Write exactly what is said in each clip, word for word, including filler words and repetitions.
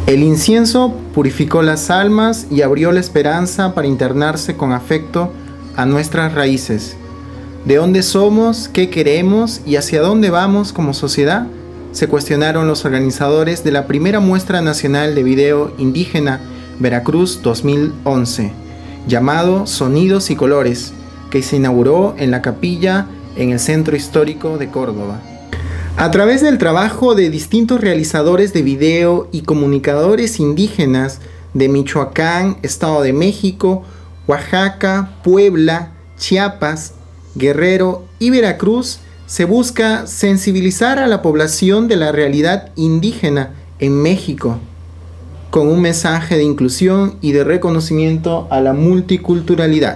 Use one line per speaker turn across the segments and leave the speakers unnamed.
El incienso purificó las almas y abrió la esperanza para internarse con afecto a nuestras raíces. ¿De dónde somos? ¿Qué queremos? ¿Y hacia dónde vamos como sociedad? Se cuestionaron los organizadores de la primera muestra nacional de video indígena Veracruz dos mil once, llamado Sonidos y Colores, que se inauguró en la capilla en el centro histórico de Córdoba. A través del trabajo de distintos realizadores de video y comunicadores indígenas de Michoacán, Estado de México, Oaxaca, Puebla, Chiapas, Guerrero y Veracruz, se busca sensibilizar a la población de la realidad indígena en México, con un mensaje de inclusión y de reconocimiento a la multiculturalidad.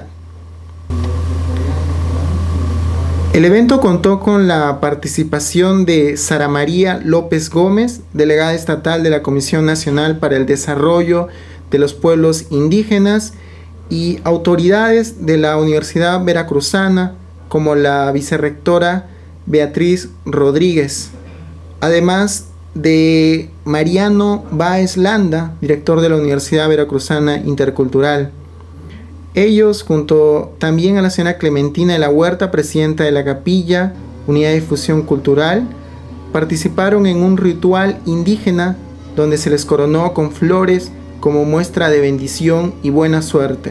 El evento contó con la participación de Sara María López Gómez, delegada estatal de la Comisión Nacional para el Desarrollo de los Pueblos Indígenas, y autoridades de la Universidad Veracruzana, como la vicerrectora Beatriz Rodríguez, además de Mariano Báez Landa, director de la Universidad Veracruzana Intercultural. Ellos, junto también a la señora Clementina de la Huerta, presidenta de la Capilla, Unidad de Difusión Cultural, participaron en un ritual indígena donde se les coronó con flores como muestra de bendición y buena suerte.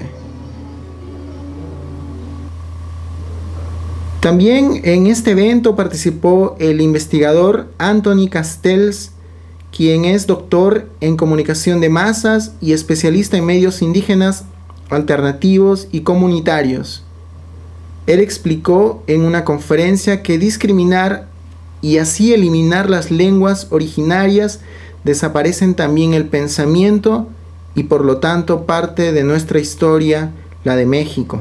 También en este evento participó el investigador Anthony Castells, quien es doctor en comunicación de masas y especialista en medios indígenas alternativos y comunitarios. Él explicó en una conferencia que discriminar y así eliminar las lenguas originarias desaparecen también el pensamiento y por lo tanto parte de nuestra historia, la de México.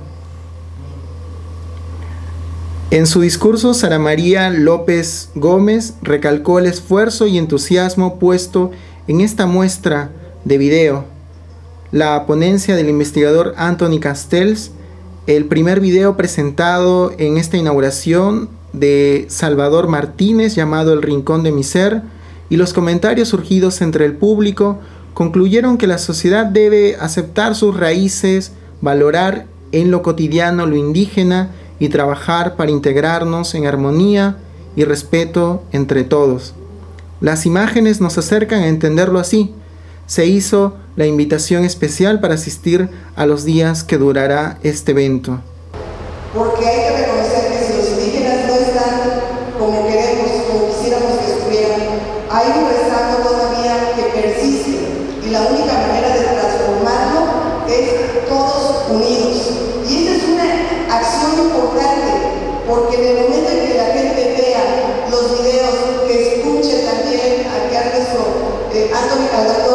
En su discurso, Sara María López Gómez recalcó el esfuerzo y entusiasmo puesto en esta muestra de video, la ponencia del investigador Anthony Castells, el primer video presentado en esta inauguración de Salvador Martínez llamado El Rincón de mi Ser, y los comentarios surgidos entre el público concluyeron que la sociedad debe aceptar sus raíces, valorar en lo cotidiano lo indígena y trabajar para integrarnos en armonía y respeto entre todos. Las imágenes nos acercan a entenderlo así. Se hizo la invitación especial para asistir a los días que durará este evento.
Porque hay que reconocer que si los indígenas no están como queremos, como quisiéramos que estuvieran, hay un rezago todavía que persiste y la única manera de transformarlo es todos unidos. Y esta es una acción importante, porque en el momento en que la gente vea los videos, que escuche también aquí a nuestro eh, Anthony Calderón,